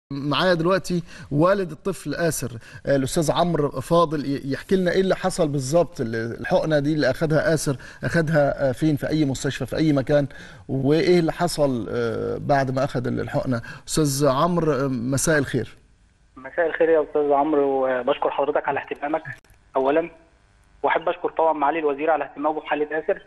معايا دلوقتي والد الطفل آسر، الأستاذ عمرو فاضل، يحكي لنا إيه اللي حصل بالظبط. الحقنة دي اللي أخدها آسر أخدها فين، في أي مستشفى، في أي مكان، وإيه اللي حصل بعد ما أخد الحقنة. أستاذ عمرو، مساء الخير. مساء الخير يا استاذ عمرو، وبشكر حضرتك على اهتمامك اولا، واحب اشكر طبعا معالي الوزير على اهتمامه بحاله آسر.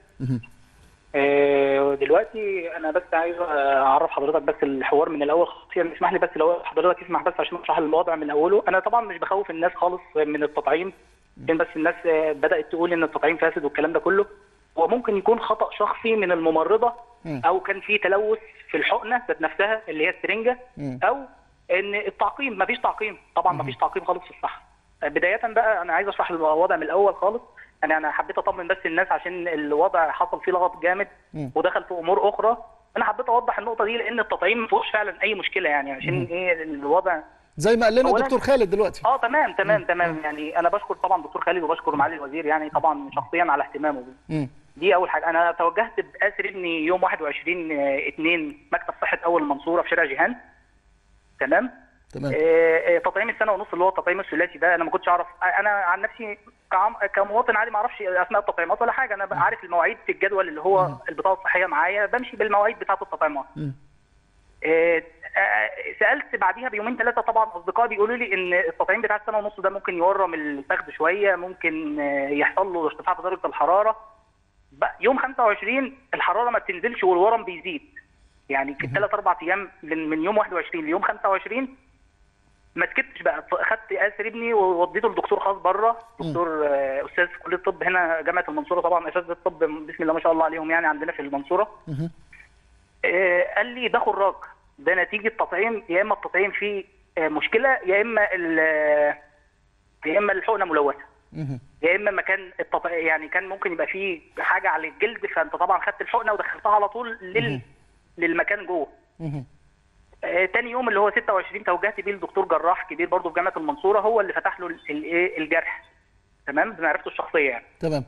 دلوقتي انا بس عايز اعرف حضرتك بس الحوار من الاول خالص، يعني اسمح لي بس لو حضرتك تسمح بس عشان اشرح الوضع من اوله. انا طبعا مش بخوف الناس خالص من التطعيم، عشان بس الناس بدات تقول ان التطعيم فاسد والكلام ده كله. هو ممكن يكون خطا شخصي من الممرضه، او كان في تلوث في الحقنه ذات نفسها اللي هي السرنجه، او ان التعقيم. مفيش تعقيم طبعا، مفيش تعقيم خالص في الصحه. بدايه بقى انا عايز اشرح الوضع من الاول خالص. يعني انا حبيت اطمن بس الناس عشان الوضع حصل فيه لغط جامد ودخل في امور اخرى. انا حبيت اوضح النقطه دي لان التطعيم ما فيهوش فعلا اي مشكله، يعني عشان ايه الوضع زي ما قال لنا الدكتور خالد دلوقتي. تمام. يعني انا بشكر طبعا دكتور خالد وبشكر معالي الوزير يعني طبعا شخصيا على اهتمامه بيه. دي اول حاجه. انا توجهت بآسر ابني يوم 21/2 مكتب صحه اول المنصوره في شارع جيهان. تمام. تطعيم السنه ونص اللي هو التطعيم الثلاثي ده، انا ما كنتش اعرف. انا عن نفسي كمواطن عادي ما اعرفش اسماء التطعيمات ولا حاجه. انا عارف المواعيد في الجدول اللي هو البطاقه الصحيه معايا، بمشي بالمواعيد بتاعه التطعيمات. سالت بعديها بيومين ثلاثه طبعا اصدقائي بيقولوا لي ان التطعيم بتاع السنه ونص ده ممكن يورم الفخذ شويه، ممكن يحصل له ارتفاع في درجه الحراره. يوم 25 الحراره ما بتنزلش والورم بيزيد، يعني في 3-4 ايام من يوم 21 ليوم 25 ما سكتش بقى. خدت آسر ابني ووديته لدكتور خاص بره، دكتور استاذ في كليه الطب هنا جامعه المنصوره، طبعا اساتذه الطب بسم الله ما شاء الله عليهم يعني عندنا في المنصوره. قال لي ده خراج، ده نتيجه تطعيم، يا اما التطعيم فيه مشكله، يا اما الحقنه ملوثه، يا اما مكان يعني كان ممكن يبقى فيه حاجه على الجلد، فانت طبعا خدت الحقنه ودخلتها على طول للمكان جوه. تاني يوم اللي هو 26 توجهت بيه لدكتور جراح كبير برضه في جامعه المنصوره، هو اللي فتح له الجرح. تمام، بمعرفته الشخصيه يعني. تمام.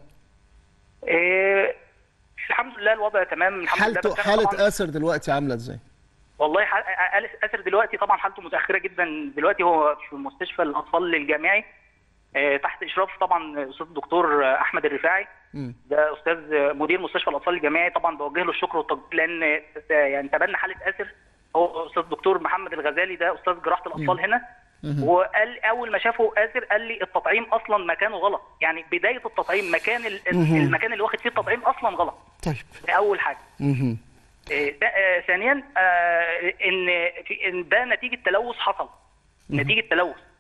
الحمد لله الوضع تمام الحمد لله. حاله آسر دلوقتي عامله ازاي؟ والله آسر دلوقتي طبعا حالته متاخره جدا. دلوقتي هو في مستشفى الاطفال الجامعي تحت اشراف طبعا استاذ الدكتور احمد الرفاعي. ده استاذ مدير مستشفى الاطفال الجامعي، طبعا بوجه له الشكر والتقدير لان يعني تبنى حاله آسر هو استاذ الدكتور محمد الغزالي، ده استاذ جراحه الاطفال هنا. وقال اول ما شافه آسر قال لي التطعيم اصلا مكانه غلط، يعني بدايه التطعيم مكان المكان اللي واخد فيه التطعيم اصلا غلط. طيب ده اول حاجه. ثانيا ان ده نتيجه تلوث حصل، نتيجه تلوث.